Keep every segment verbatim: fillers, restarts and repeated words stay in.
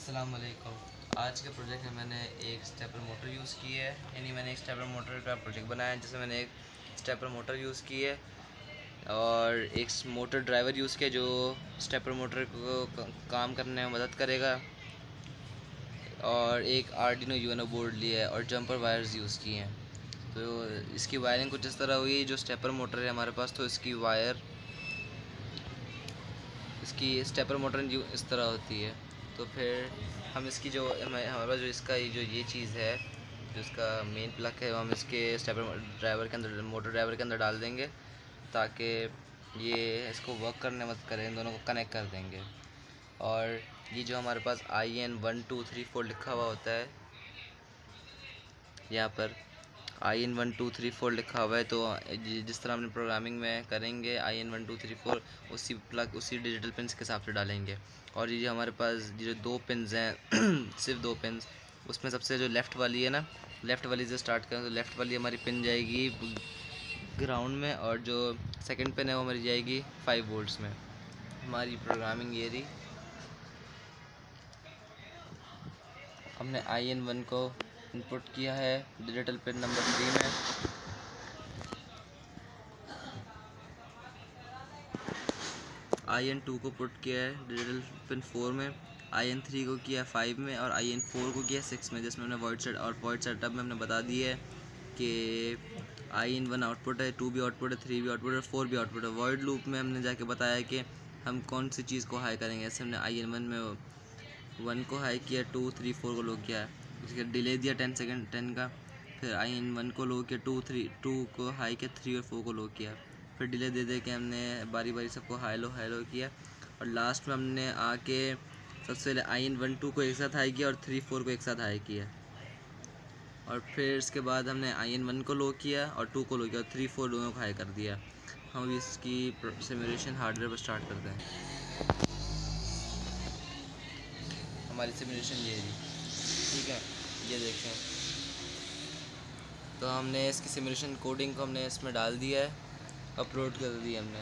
अस्सलाम वालेकुम। आज के प्रोजेक्ट में मैंने एक स्टेपर मोटर यूज़ की है, यानी मैंने एक स्टेपर मोटर का प्रोजेक्ट बनाया है जिसमें मैंने एक स्टेपर मोटर यूज़ की है और एक मोटर ड्राइवर यूज़ किया जो स्टेपर मोटर को काम करने में मदद करेगा, और एक आर्डिनो यूएनओ बोर्ड लिया है और जंपर वायर्स यूज़ किए हैं। तो इसकी वायरिंग कुछ इस तरह हुई। जो स्टेपर मोटर है हमारे पास, तो इसकी वायर इसकी स्टेपर मोटर इस तरह होती है। तो फिर हम इसकी जो हमारे पास जो इसका ये जो ये चीज़ है, जो इसका मेन प्लग है, वो हम इसके स्टेपर ड्राइवर के अंदर मोटर ड्राइवर के अंदर डाल देंगे ताकि ये इसको वर्क करने मत करें, इन दोनों को कनेक्ट कर देंगे। और ये जो हमारे पास I N one two three four लिखा हुआ होता है, यहाँ पर I N one two three four लिखा हुआ है, तो जिस तरह हमने प्रोग्रामिंग में करेंगे I N one two three four उसी प्लग उसी डिजिटल पिन्स के हिसाब से डालेंगे। और ये जो हमारे पास जो दो पिन्स हैं सिर्फ दो पिन्स, उसमें सबसे जो लेफ़्ट वाली है ना, लेफ़्ट वाली से स्टार्ट करें तो लेफ़्ट वाली हमारी पिन जाएगी ग्राउंड में, और जो सेकंड पिन है वो हमारी जाएगी फाइव वोल्ट्स में। हमारी प्रोग्रामिंग ये रही। हमने आई एन वन को इनपुट किया है डिजिटल पिन नंबर थ्री में, आई एन टू को पुट किया है डिजिटल पिन फोर में, आई एन थ्री को किया फाइव में, और आई एन फोर को किया सिक्स में, जिसमें हमने वॉइड सेट और वॉइड सेटअप में हमने बता दिया है कि आई एन वन आउटपुट है, टू भी आउटपुट है, थ्री भी आउटपुट है, फोर भी आउटपुट है। वॉइड लूप में हमने जाके बताया कि हम कौन सी चीज़ को हाई करेंगे। ऐसे हमने आई एन वन में वन को हाई किया, टू थ्री फोर को लो किया है, उसके डिले दिया टेन सेकेंड टेन का। फिर आई एन वन को लो किया, टू थ्री टू को हाई किया, थ्री और फोर को लो किया। फिर डिले दे दे के हमने बारी बारी सबको हाई लो हाई लो किया, और लास्ट में हमने आके सबसे पहले आई एन वन टू को एक साथ हाई किया और थ्री फोर को एक साथ हाई किया, और फिर इसके बाद हमने आई एन वन को लो किया और टू को लो किया और थ्री फोर दोनों को हाई कर दिया। हम इसकी सिमुलेशन हार्डवेयर पर स्टार्ट करते हैं। हमारी सिमुलेशन ये रही, ठीक है, ये देखें। तो हमने इसकी सिमुलेशन कोडिंग को हमने इसमें डाल दिया है, अपलोड कर दिया हमने।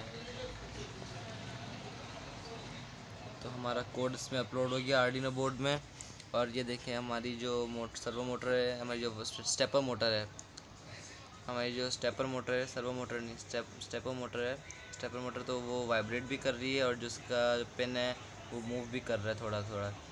तो हमारा कोड इसमें अपलोड हो गया आर्डिनो बोर्ड में। और ये देखें हमारी जो मोटर सर्वो मोटर है, हमारी जो स्टेपर मोटर है, हमारी जो स्टेपर मोटर है, सर्वो मोटर नहीं स्टेप स्टेपर मोटर है, स्टेपर मोटर तो वो वाइब्रेट भी कर रही है, और जो उसका पिन है वो मूव भी कर रहा है थोड़ा थोड़ा।